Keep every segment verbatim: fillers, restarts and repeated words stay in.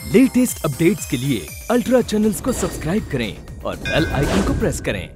Latest updates के लिए ultra channels को सब्सक्राइब करें और बेल आइकन को प्रेस करें।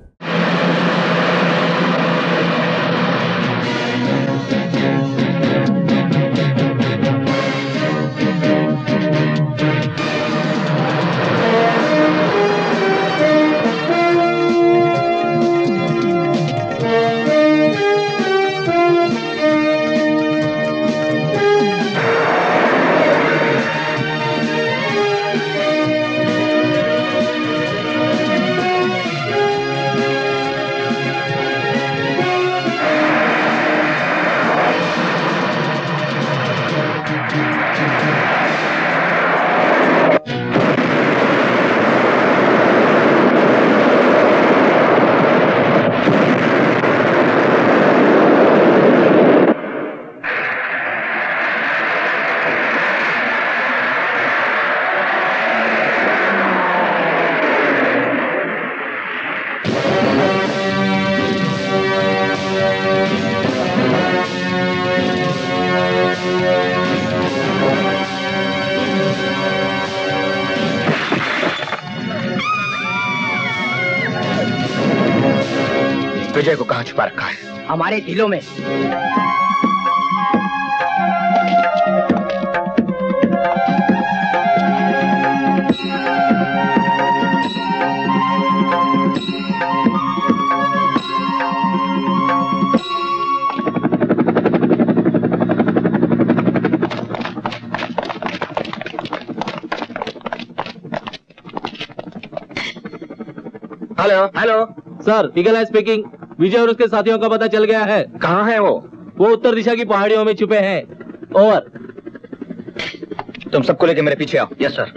विजय को कहां छुपा रखा है? हमारे दिलों में। हेलो हेलो सर, ईगल है स्पीकिंग। विजय और उसके साथियों का पता चल गया है। कहाँ है वो? वो उत्तर दिशा की पहाड़ियों में छुपे हैं। ओवर। तुम सबको लेके मेरे पीछे आओ। Yes sir.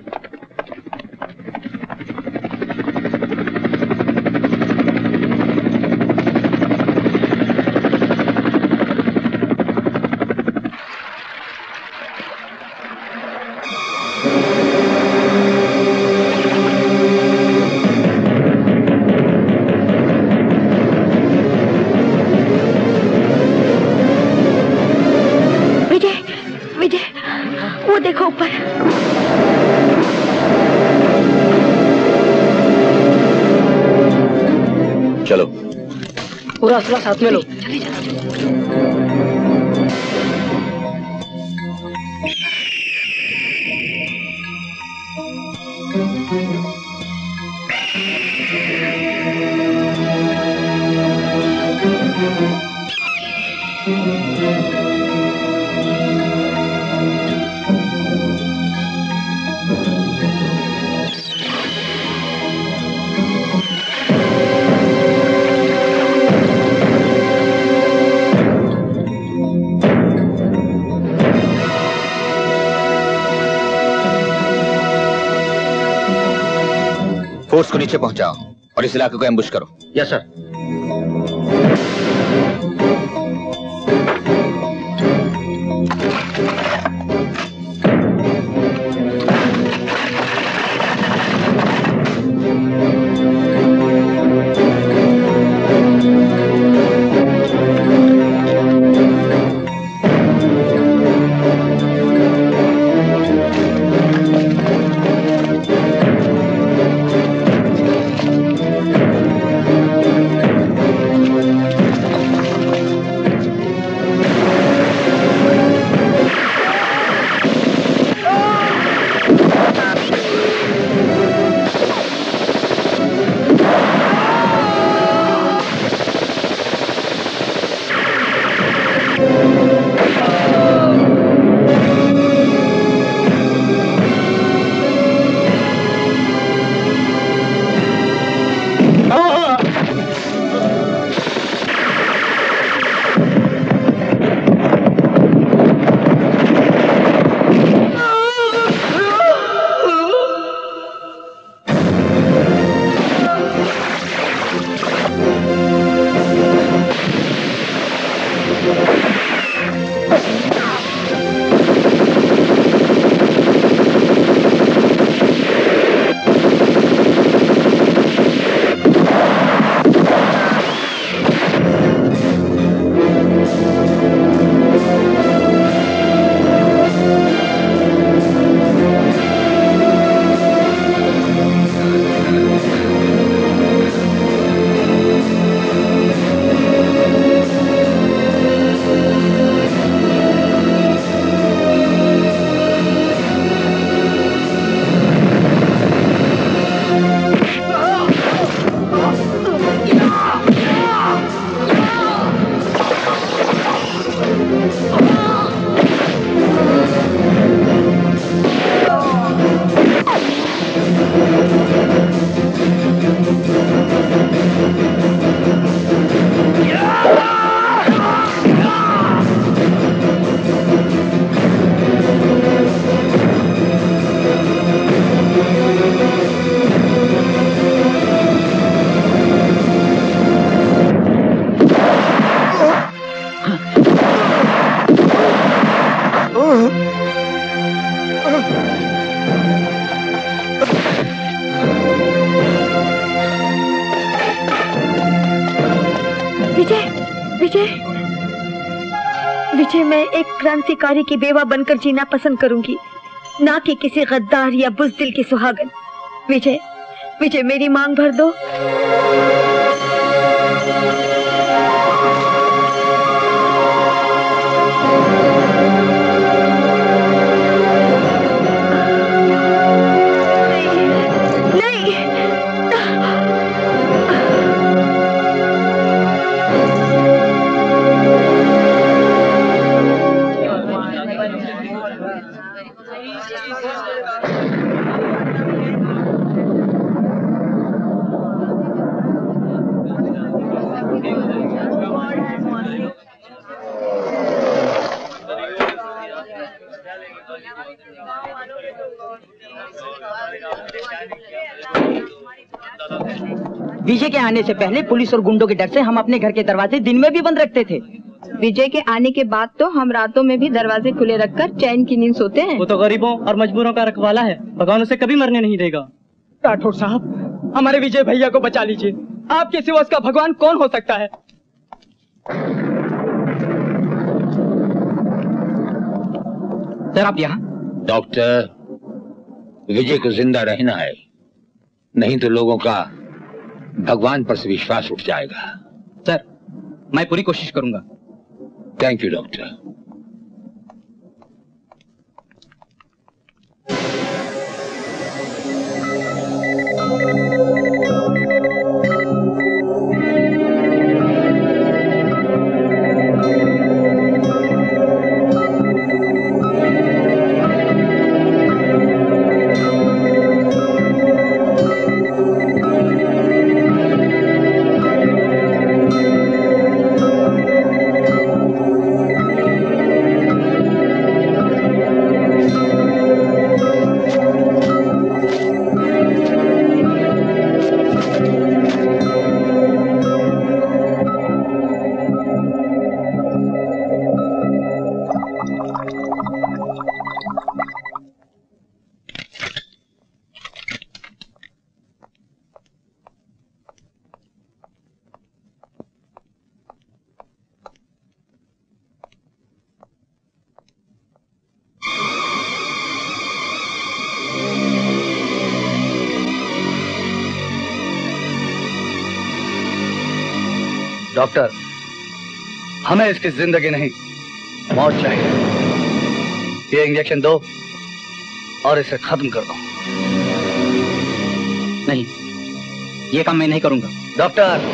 चलो पूरा असला साथ में लो। फोर्स को नीचे पहुंचाओ और इस इलाके को एम्बुश करो। Yes sir. विजय, विजय, विजय, मैं एक क्रांतिकारी की बेवा बनकर जीना पसंद करूंगी, ना कि किसी गद्दार या बुज़दिल की सुहागन। विजय, विजय, मेरी मांग भर दो। विजय के आने से पहले पुलिस और गुंडों के डर से हम अपने घर के दरवाजे दिन में भी बंद रखते थे। विजय के आने के बाद तो हम रातों में भी दरवाजे खुले रखकर चैन की नींद सोते हैं। वो तो गरीबों और मजबूरों का रखवाला है, भगवान उसे कभी मरने नहीं देगा। राठौर साहब, हमारे विजय भैया को बचा लीजिए, आपके सिवा उसका भगवान कौन हो सकता है? सर आप यहाँ? डॉक्टर, विजय को जिंदा रहना है, नहीं तो लोगों का भगवान पर से विश्वास उठ जाएगा। सर मैं पूरी कोशिश करूंगा। Thank you doctor. डॉक्टर, हमें इसकी जिंदगी नहीं मौत चाहिए। ये इंजेक्शन दो और इसे खत्म कर दो। नहीं, ये काम मैं नहीं करूंगा। Doctor,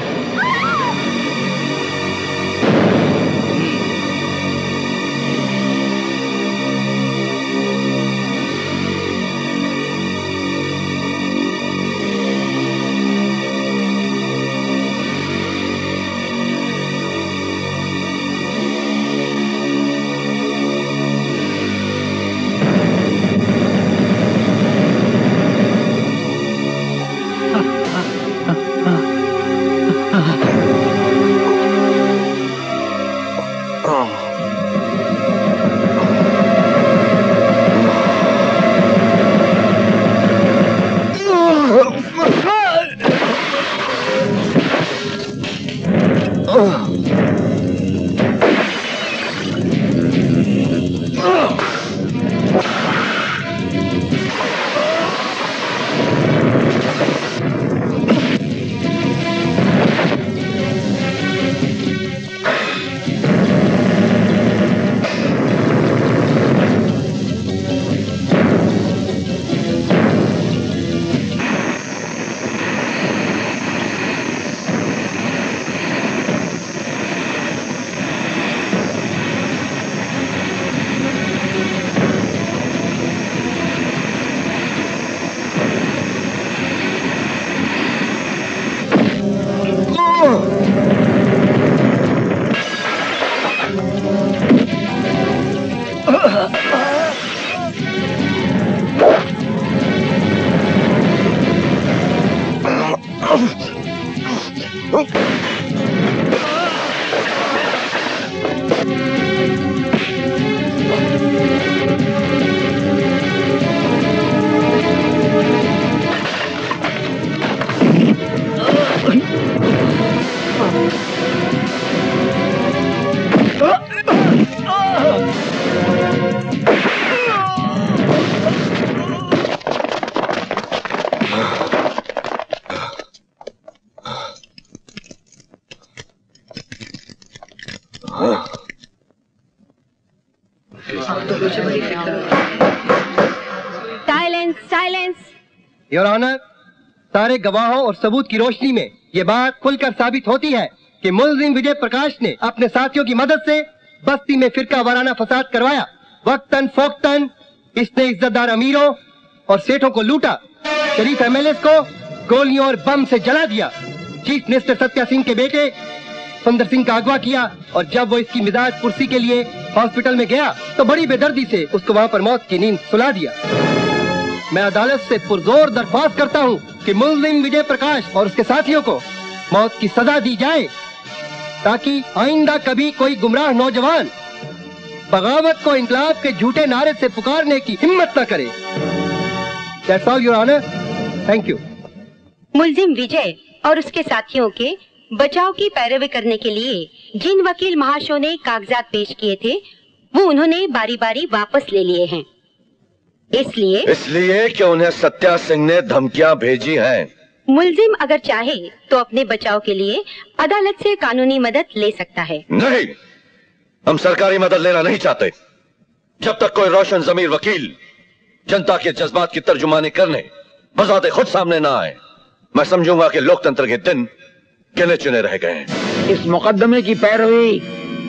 silence silence. Your honour, सारे गवाहों और सबूत की रोशनी में ये बात खुलकर साबित होती है कि मुलजिम विजय प्रकाश ने अपने साथियों की मदद से बस्ती में फिरका वाराना फसाद करवाया। वक्तन फोक्तन इसने इज्जतदार अमीरों और सेठों को लूटा, शरीफ एमएलए को गोलियों और बम से जला दिया, चीफ मिनिस्टर सत्या सिंह के बेटे सुंदर सिंह का अगवा किया, और जब वो इसकी मिजाज कुर्सी के लिए हॉस्पिटल में गया तो बड़ी बेदर्दी से उसको वहाँ पर मौत की नींद सुला दिया। मैं अदालत से पुरजोर दरख्वास्त करता हूँ कि मुलजिम विजय प्रकाश और उसके साथियों को मौत की सजा दी जाए, ताकि आइंदा कभी कोई गुमराह नौजवान बगावत को इंकलाब के झूठे नारे से पुकारने की हिम्मत न करे। That's all, Your Honor. Thank you. मुलजिम विजय और उसके साथियों के बचाव की पैरवी करने के लिए जिन वकील महाशयों ने कागजात पेश किए थे वो उन्होंने बारी बारी वापस ले लिए हैं। इसलिए इसलिए कि उन्हें सत्या सिंह ने धमकियां भेजी हैं। मुलजिम अगर चाहे तो अपने बचाव के लिए अदालत से कानूनी मदद ले सकता है। नहीं, हम सरकारी मदद लेना नहीं चाहते। जब तक कोई रोशन जमीर वकील जनता के जज्बात की तर्जुमानी करने बजाते खुद सामने ना आए, मैं समझूंगा कि लोकतंत्र के दिन गिने चुने रह गए हैं। इस मुकदमे की पैरवी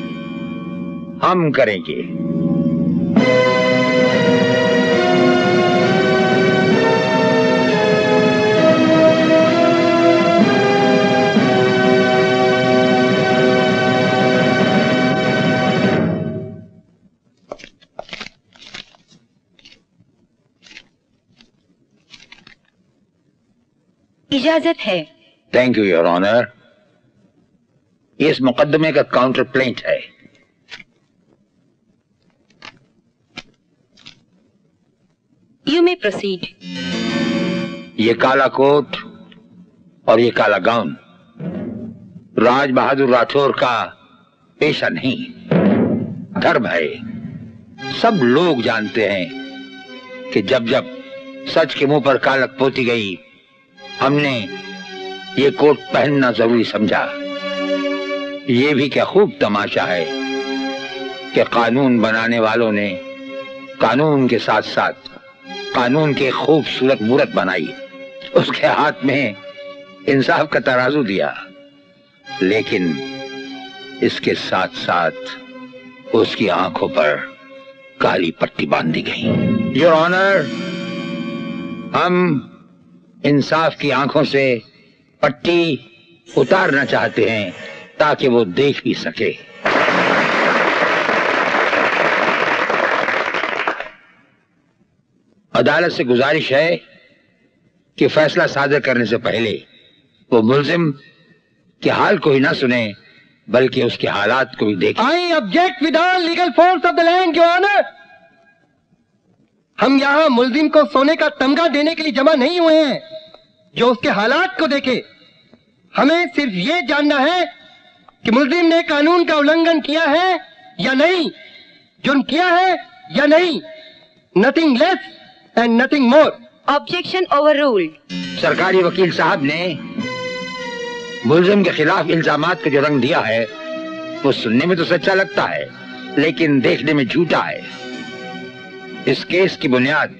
हम करेंगे। इजाजत है। Thank you your honour. ये इस मुकदमे का काउंटर प्लेंट है। You may proceed. ये काला कोट और ये काला गाउन राज बहादुर राठौर का पेशा नहीं, धर्म है। सब लोग जानते हैं कि जब जब सच के मुंह पर कालक पोती गई, हमने ये कोट पहनना जरूरी समझा। ये भी क्या खूब तमाशा है कि कानून बनाने वालों ने कानून के साथ साथ कानून की खूबसूरत मूरत बनाई, उसके हाथ में इंसाफ का तराजू दिया, लेकिन इसके साथ साथ उसकी आंखों पर काली पट्टी बांध दी गई। योर ऑनर, हम इंसाफ की आंखों से पट्टी उतारना चाहते हैं ताकि वो देख भी सके। अदालत से गुजारिश है कि फैसला सादर करने से पहले वो मुलजिम के हाल को ही ना सुने बल्कि उसके हालात को भी देखे। I object with all legal force of the land your honour. हम यहाँ मुलजिम को सोने का तमगा देने के लिए जमा नहीं हुए हैं जो उसके हालात को देखे। हमें सिर्फ ये जानना है कि मुलजिम ने कानून का उल्लंघन किया है या नहीं, जुर्म किया है या नहीं। Nothing less and nothing more. Objection overruled. सरकारी वकील साहब ने मुलजिम के खिलाफ इल्जामात को जो रंग दिया है वो सुनने में तो सच्चा लगता है लेकिन देखने में झूठा है। इस केस की बुनियाद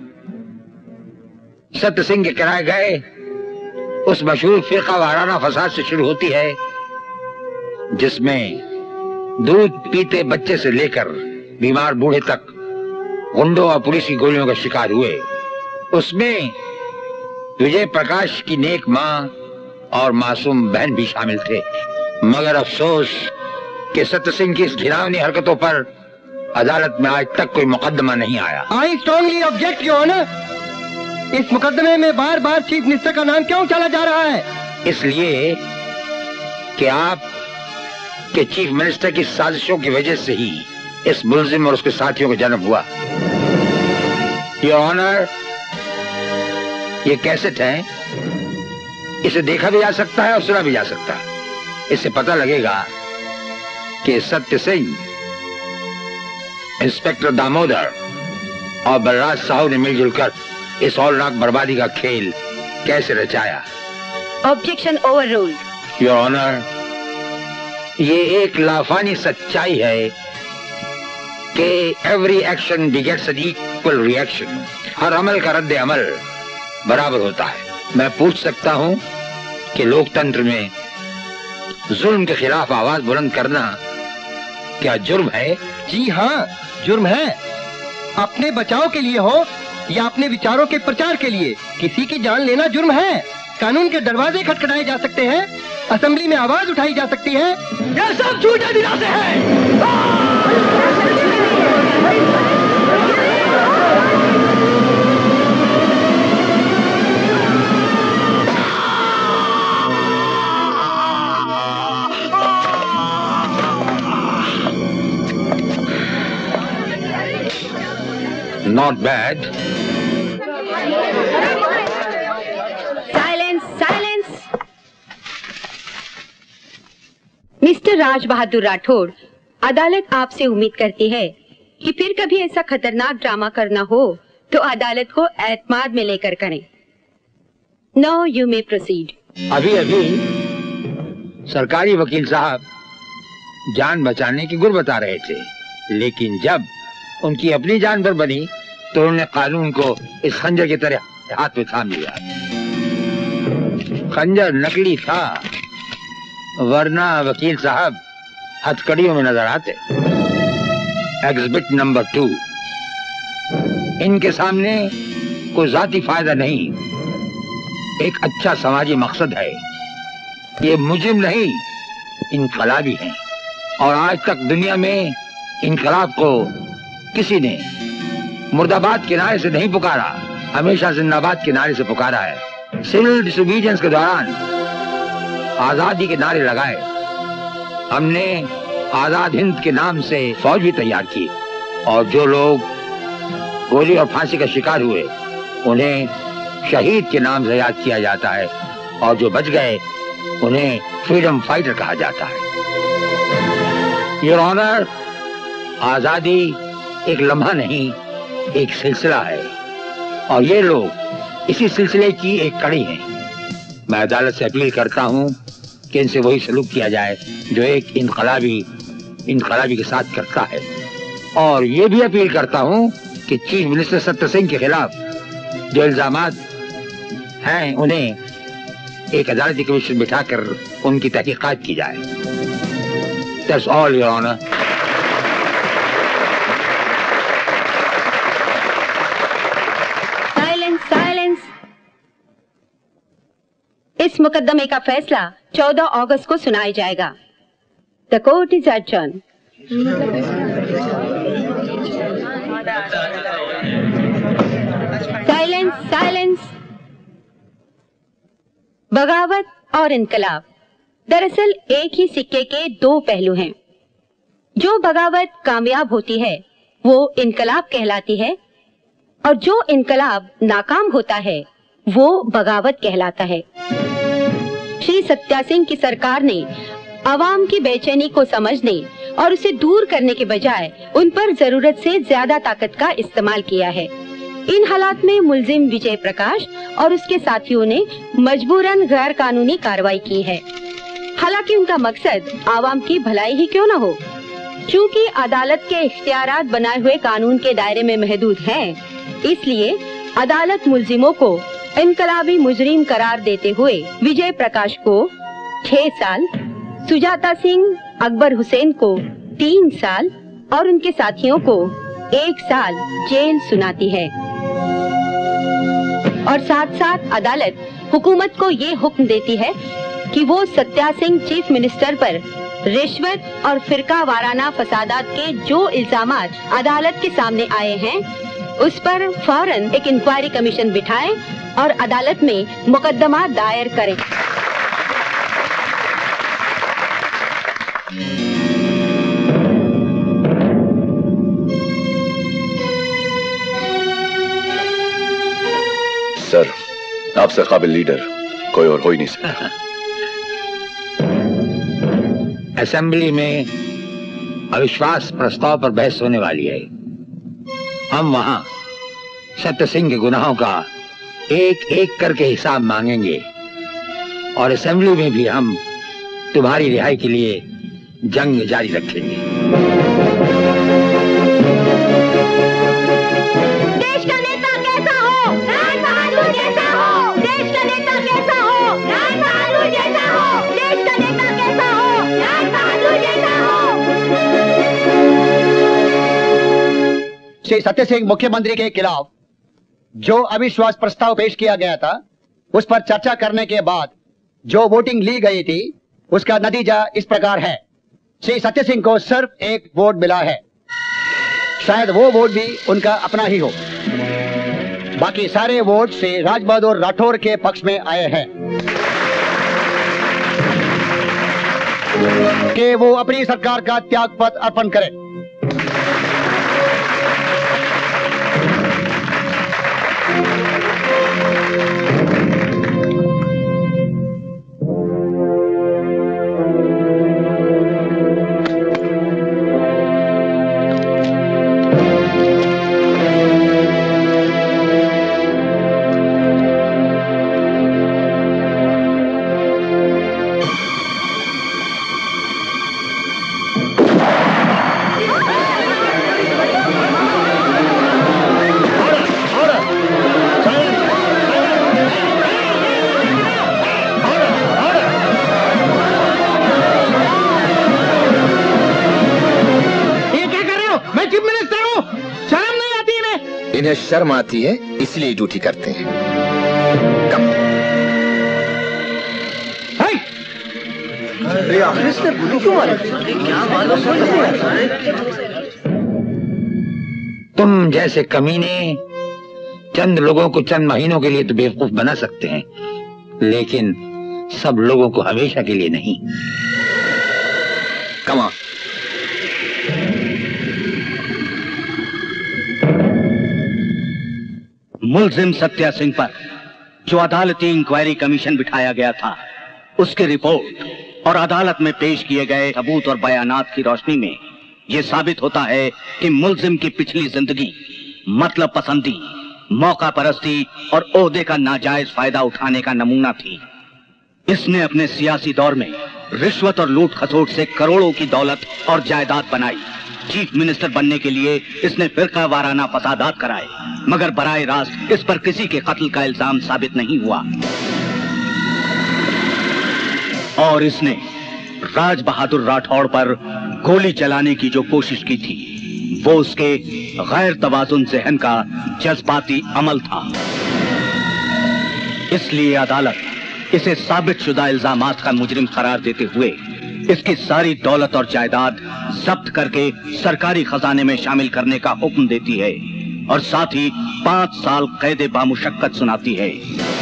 सत्य सिंह के कराए गए उस मशहूर फिरका वाराना फसाद से शुरू होती है जिसमें दूध पीते बच्चे से लेकर बीमार बूढ़े तक गुंडों और पुलिस की गोलियों का शिकार हुए। उसमें विजय प्रकाश की नेक मां और मासूम बहन भी शामिल थे, मगर अफसोस कि सत्य सिंह की इस घिनौनी हरकतों पर अदालत में आज तक कोई मुकदमा नहीं आया। I strongly object your honour. इस मुकदमे में बार बार चीफ मिनिस्टर का नाम क्यों चला जा रहा है? इसलिए कि आप के चीफ मिनिस्टर की साजिशों की वजह से ही इस मुलजिम और उसके साथियों का जन्म हुआ। योर ऑनर, ये कैसेट है, इसे देखा भी जा सकता है और सुना भी जा सकता है। इससे पता लगेगा कि सत्य सिंह, इंस्पेक्टर दामोदर और बलराज साहू ने मिलजुल कर इस औलनाक बर्बादी का खेल कैसे रचाया। Objection overruled. योर ऑनर, ये एक लाफानी सच्चाई है कि every action begets an equal reaction, हर अमल का रद्द अमल बराबर होता है। मैं पूछ सकता हूँ कि लोकतंत्र में जुल्म के खिलाफ आवाज बुलंद करना क्या जुर्म है? जी हाँ, जुर्म है। अपने बचाव के लिए हो या अपने विचारों के प्रचार के लिए, किसी की जान लेना जुर्म है। कानून के दरवाजे खटखटाए जा सकते हैं, असेंबली में आवाज उठाई जा सकती है। यह सब झूठे दिलासे हैं। Not bad. Silence, silence. Mister Raj Bahadur Rathore, अदालत आपसे उम्मीद करती है कि फिर कभी ऐसा खतरनाक ड्रामा करना हो तो अदालत को एतमाद में लेकर करें। Now you may proceed. अभी अभी सरकारी वकील साहब जान बचाने की गुर बता रहे थे, लेकिन जब उनकी अपनी जान पर बनी तो उन्होंने कानून को इस खंजर की तरह हाथ में थाम लिया। खंजर नकली था, वरना वकील साहब हथकड़ियों में नजर आते। एग्जिबिट नंबर टू, इनके सामने कोई जाती फायदा नहीं, एक अच्छा समाजी मकसद है। ये मुजरिम नहीं, इनकलाबी हैं, और आज तक दुनिया में इनकलाब को किसी ने मुर्दाबाद के नारे से नहीं पुकारा, हमेशा जिंदाबाद के नारे से पुकारा है। सिविल डिसोबीडियंस के दौरान आजादी के नारे लगाए, हमने आजाद हिंद के नाम से फौज भी तैयार की, और जो लोग गोली और फांसी का शिकार हुए उन्हें शहीद के नाम से याद किया जाता है, और जो बच गए उन्हें फ्रीडम फाइटर कहा जाता है। योर ऑनर, आजादी एक लम्हा नहीं, एक सिलसिला है, और ये लोग इसी सिलसिले की एक कड़ी हैं। मैं अदालत से अपील करता हूं कि इनसे वही सलूक किया जाए जो एक इनकलाबी इनकलाबी के साथ करता है, और ये भी अपील करता हूं कि चीफ मिनिस्टर सत्य सिंह के खिलाफ जो इल्जामात हैं उन्हें एक अदालती कमीशन बिठाकर उनकी तहकीकात की जाए। That's all, Your Honor. इस मुकदमे का फैसला चौदह अगस्त को सुनाया जाएगा। The court is adjourn. Silence, silence. बगावत और इनकलाब दरअसल एक ही सिक्के के दो पहलू हैं। जो बगावत कामयाब होती है वो इनकलाब कहलाती है, और जो इनकलाब नाकाम होता है वो बगावत कहलाता है। श्री सत्या सिंह की सरकार ने आवाम की बेचैनी को समझने और उसे दूर करने के बजाय उन पर जरूरत से ज्यादा ताकत का इस्तेमाल किया है। इन हालात में मुलजिम विजय प्रकाश और उसके साथियों ने मजबूरन गैर कानूनी कार्रवाई की है। हालांकि उनका मकसद आवाम की भलाई ही क्यों न हो, चूँकि अदालत के इख्तियारात बनाए हुए कानून के दायरे में महदूद हैं, इसलिए अदालत मुलजिमों को इनकलाबी मुजरिम करार देते हुए विजय प्रकाश को छह साल, सुजाता सिंह, अकबर हुसैन को तीन साल और उनके साथियों को एक साल जेल सुनाती है। और साथ साथ अदालत हुकूमत को ये हुक्म देती है कि वो सत्या सिंह चीफ मिनिस्टर पर रिश्वत और फिरका वाराना फसादात के जो इल्जामात अदालत के सामने आए हैं उस पर फौरन एक इंक्वायरी कमीशन बिठाए और अदालत में मुकदमा दायर करें। सर, आपसे काबिल लीडर कोई और हो ही नहीं सकता। असेंबली में अविश्वास प्रस्ताव पर बहस होने वाली है। हम वहां सत्य सिंह के गुनाहों का एक एक करके हिसाब मांगेंगे, और असेंबली में भी हम तुम्हारी रिहाई के लिए जंग जारी रखेंगे। श्री सत्य सिंह मुख्यमंत्री के खिलाफ जो अविश्वास प्रस्ताव पेश किया गया था, उस पर चर्चा करने के बाद जो वोटिंग ली गई थी, उसका नतीजा इस प्रकार है। श्री सत्य सिंह को सिर्फ एक वोट मिला है। शायद वो वोट भी उनका अपना ही हो। बाकी सारे वोट श्री राज बहादुर राठौर के पक्ष में आए हैं कि वो अपनी सरकार का त्यागपत्र अर्पण करें। इन्हें शर्म आती है इसलिए ड्यूटी करते हैं। कम इसने गोली क्यों मारी? क्या मालूम? तुम जैसे कमीने चंद लोगों को चंद महीनों के लिए तो बेवकूफ बना सकते हैं, लेकिन सब लोगों को हमेशा के लिए नहीं। Come on. मुलजिम सत्या सिंह पर जो अदालती इंक्वायरी कमीशन बिठाया गया था, उसकी रिपोर्ट और अदालत में पेश किए गए सबूत और बयानात की रोशनी में यह साबित होता है कि मुलजिम की पिछली जिंदगी मतलब पसंदी, मौका परस्ती और ओहदे का नाजायज फायदा उठाने का नमूना थी। इसने अपने सियासी दौर में रिश्वत और लूट खसोट से करोड़ों की दौलत और जायदाद बनाई। चीफ मिनिस्टर बनने के लिए इसने फिरका वाराना फसादात कराए, मगर बराए रास्त इस पर किसी के कत्ल का इल्जाम साबित नहीं हुआ। और इसने राज बहादुर राठौड़ पर गोली चलाने की जो कोशिश की थी, वो उसके गैर तवाजुन ज़हन का जज्बाती अमल था। इसलिए अदालत इसे साबित शुदा इल्जामात का मुजरिम करार देते हुए इसकी सारी दौलत और जायदाद जब्त करके सरकारी खजाने में शामिल करने का हुक्म देती है और साथ ही पांच साल कैद बामुशक्कत सुनाती है।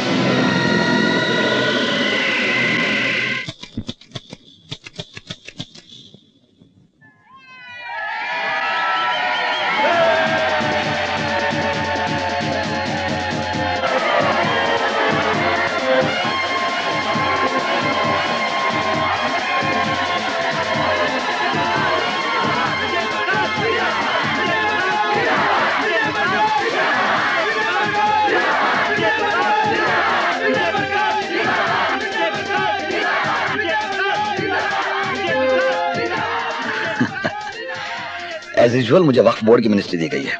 एज यूजुअल मुझे वक्फ बोर्ड की मिनिस्ट्री दी गई है।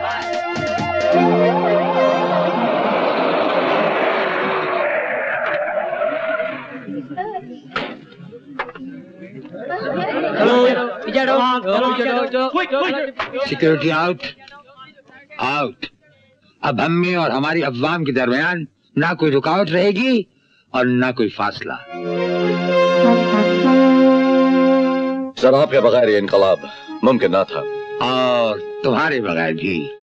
Security out out. अब हम में और हमारी अवाम के दरमियान ना कोई रुकावट रहेगी और ना कोई फासला। सर, आपके बगैर ये इनकलाब मुमकिन ना था, और तुम्हारे बगैर भी।